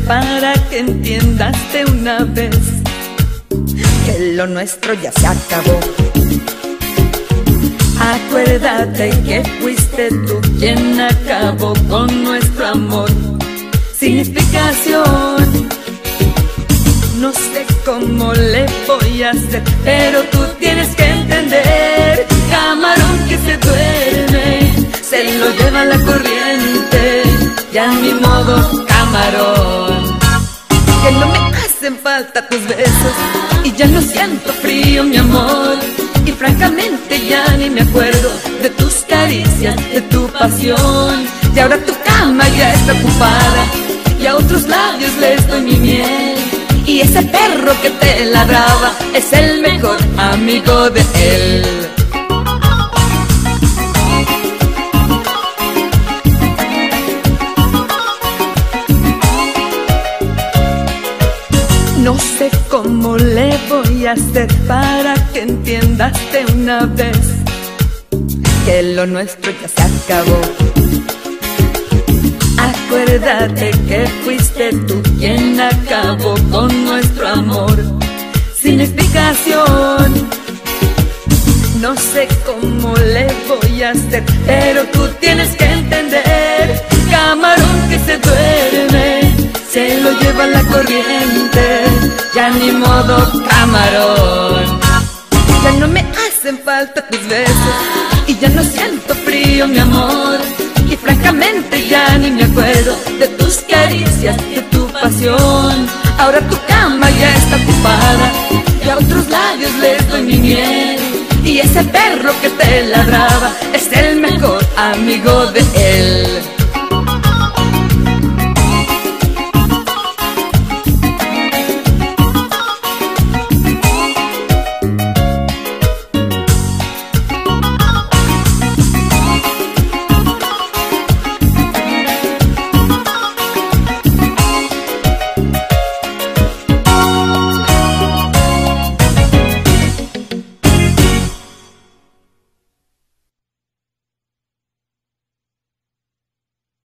para que entiendas de una vez que lo nuestro ya se acabó. Acuérdate que fuiste tú quien acabó con nuestro amor sin explicación. No sé cómo le voy a hacer, pero tú tienes que entender. Camarón que se duerme, se lo lleva la corriente. Ya ni modo, camarón, que no me hacen falta tus besos y ya no siento frío, mi amor. Y francamente ya ni me acuerdo de tus caricias, de tu pasión. Y ahora tu cama ya está ocupada y a otros labios les doy mi miel. Y ese perro que te ladraba es el mejor amigo de él. No sé cómo le voy a hacer para que entiendas de una vez que lo nuestro ya se acabó. Acuérdate que fuiste tú quien acabó con nuestro amor sin explicación. No sé cómo le voy a hacer, pero tú tienes que entender. Camarón que se duerme, se lo lleva la corriente. Ya ni modo, camarón, ya no me hacen falta tus besos y ya no siento frío, mi amor. Y francamente ya ni me acuerdo de tus caricias, de tu pasión. Ahora tu cama ya está ocupada y a otros labios les doy mi miel. Y ese perro que te ladraba es el mejor amigo de él.